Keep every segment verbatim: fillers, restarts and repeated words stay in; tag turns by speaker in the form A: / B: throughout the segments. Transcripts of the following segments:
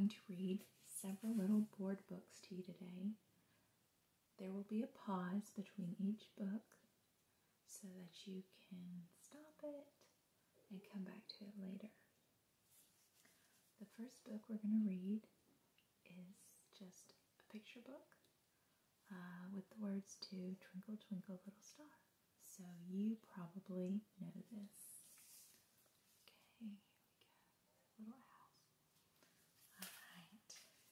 A: to read several little board books to you today. There will be a pause between each book so that you can stop it and come back to it later. The first book we're going to read is just a picture book uh, with the words to Twinkle, Twinkle, Little Star. So you probably know this. Okay, here we go. Little house. All right.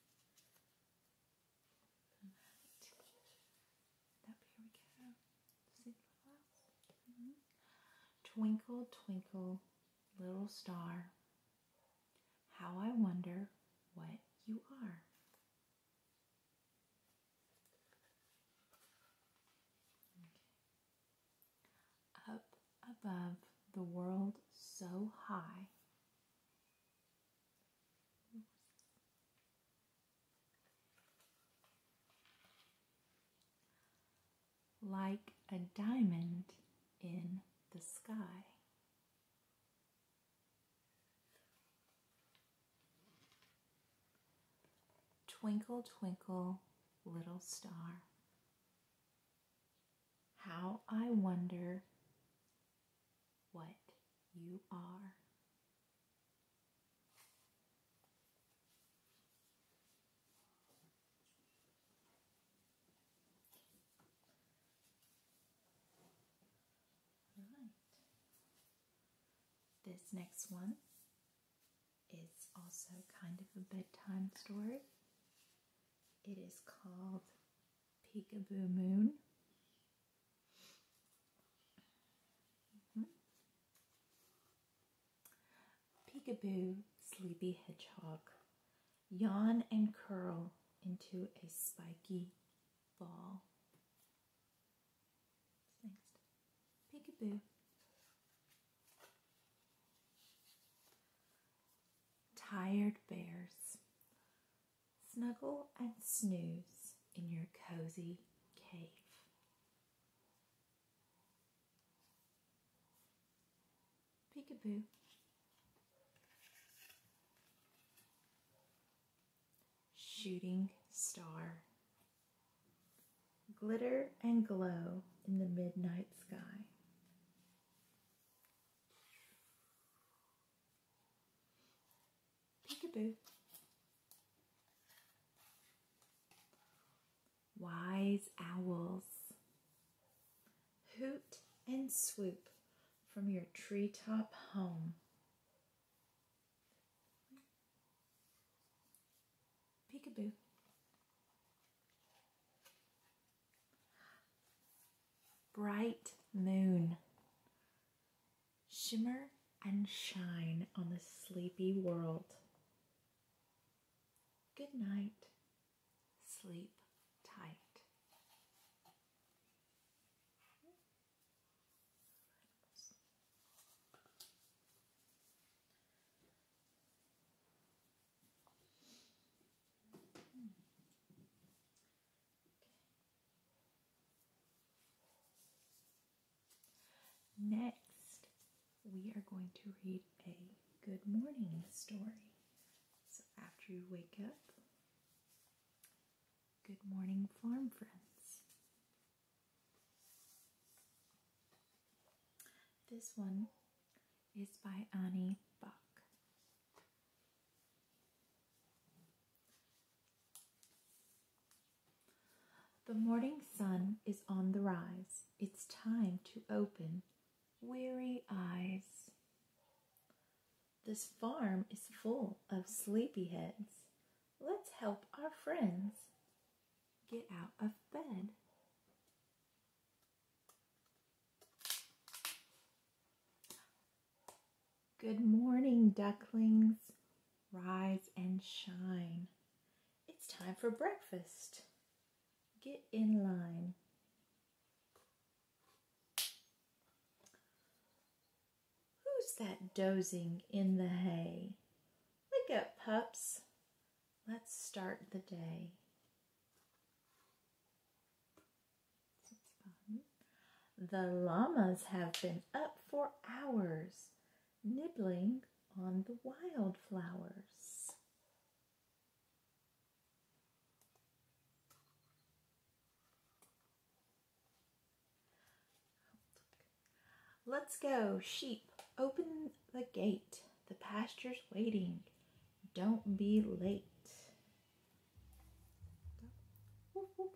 A: All right. Up here we go. See the little house? Mm-hmm. Twinkle, twinkle, little star, how I wonder what you are. Okay. Up above the world so high, like a diamond in the sky. Twinkle, twinkle, little star, how I wonder what you are. Right. This next one is also kind of a bedtime story. It is called Peekaboo Moon. Mm-hmm. Peekaboo, sleepy hedgehog, yawn and curl into a spiky ball. Next, Peekaboo. Tired bears, snuggle and snooze in your cozy cave. Peekaboo. Shooting star, glitter and glow in the midnight sky. Peekaboo. Wise owls, hoot and swoop from your treetop home. Peekaboo. Bright moon, shimmer and shine on the sleepy world. Good night, sleep tight. Next, we are going to read a good morning story. So after you wake up, good morning, farm friends. This one is by Annie Bach. The morning sun is on the rise. It's time to open weary eyes. This farm is full of sleepyheads. Let's help our friends get out of bed. Good morning, ducklings. Rise and shine. It's time for breakfast. Get in line. Who's that dozing in the hay? Wake up, pups. Let's start the day. The llamas have been up for hours, nibbling on the wildflowers. Let's go, sheep. Open the gate. The pasture's waiting. Don't be late. Woof, woof.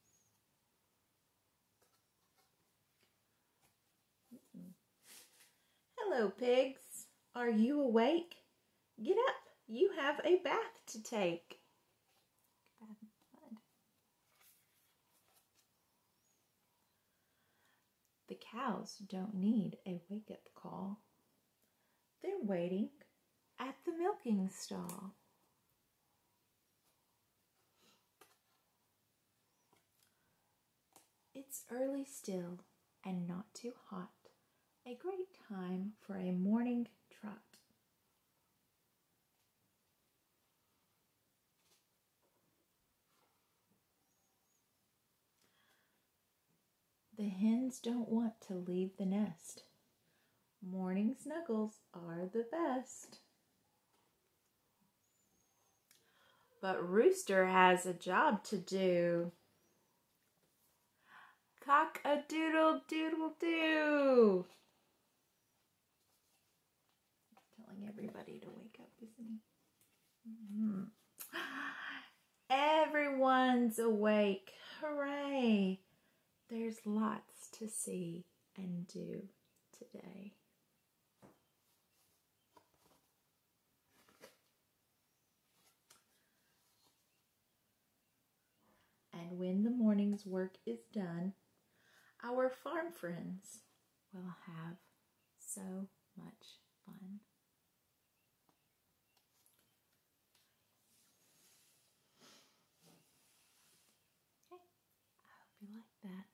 A: Hello, pigs. Are you awake? Get up. You have a bath to take. The cows don't need a wake-up call. They're waiting at the milking stall. It's early still and not too hot. A great time for a morning trot. The hens don't want to leave the nest. Morning snuggles are the best. But Rooster has a job to do. Cock-a-doodle-doodle-doo. Telling everybody to wake up, isn't he? Mm-hmm. Everyone's awake. Hooray! There's lots to see and do today. And when the morning's work is done, our farm friends will have so much fun. Okay, I hope you like that.